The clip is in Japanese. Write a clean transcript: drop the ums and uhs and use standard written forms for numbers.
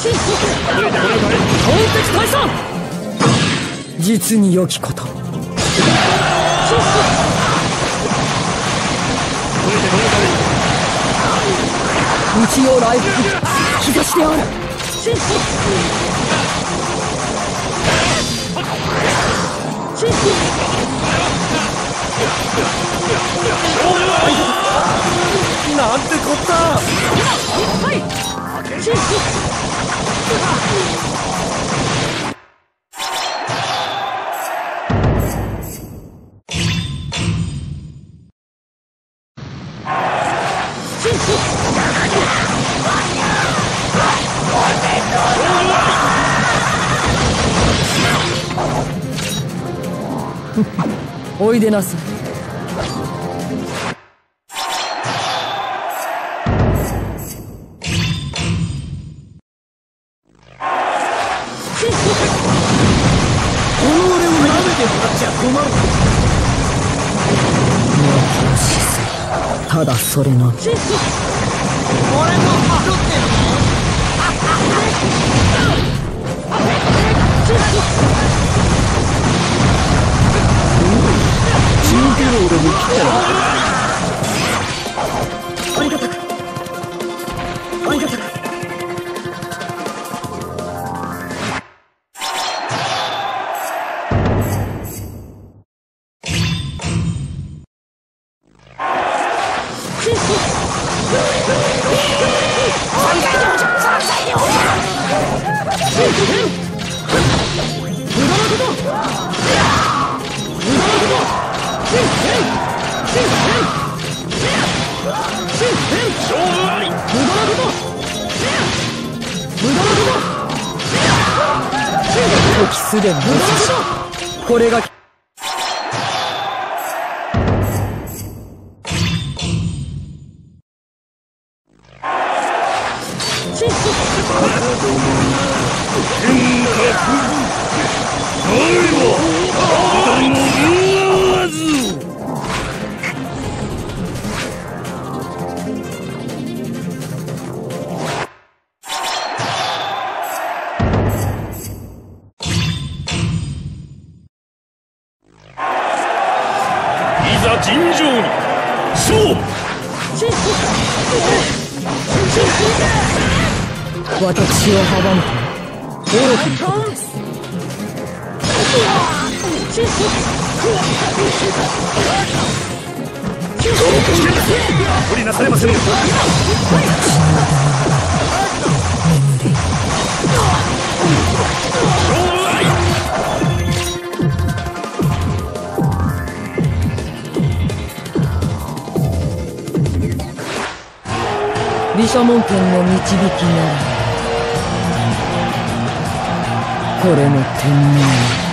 敵退散。実に良きこと。内容来復兆しである。 なんてこった。 おいでなさい。 この俺を舐めてもらっちゃ困る。 ただそれのみ。 俺もパロってチンケローでも来たらありがたくありがたく。 時すでにこれが尋常に勝負。 私を阻むと愚かなことです。 無理なされません。 毘沙門天の導きならこれも天命。